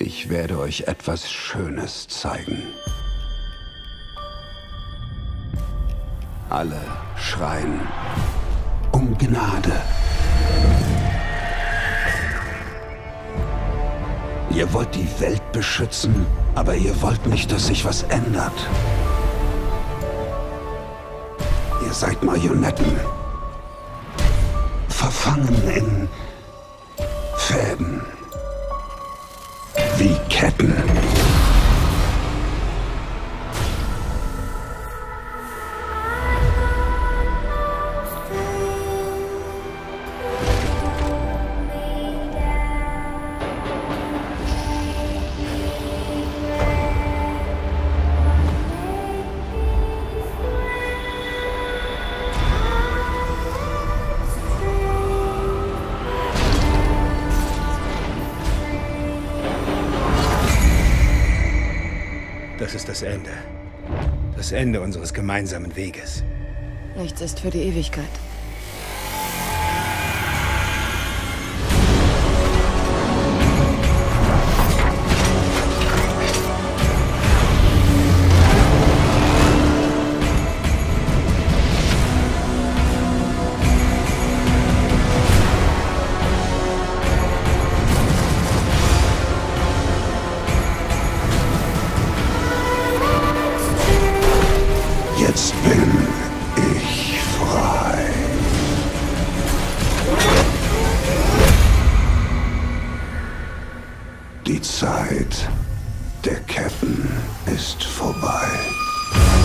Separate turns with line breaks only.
Ich werde euch etwas Schönes zeigen. Alle schreien um Gnade. Ihr wollt die Welt beschützen, aber ihr wollt nicht, dass sich was ändert. Ihr seid Marionetten. Verfangen in Fäden. Wie Ketten.
Das ist das Ende. Das Ende unseres gemeinsamen Weges.
Nichts ist für die Ewigkeit.
Jetzt bin ich frei. Die Zeit der Ketten ist vorbei.